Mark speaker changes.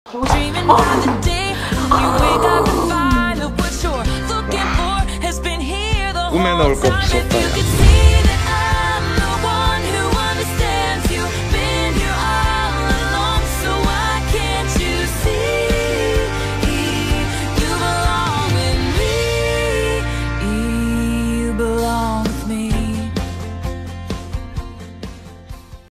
Speaker 1: Dreaming about the day when you wake up and find that what you're looking for has been here the whole
Speaker 2: 꿈에 나올 거
Speaker 1: time. If
Speaker 2: 무섭다.
Speaker 1: you could see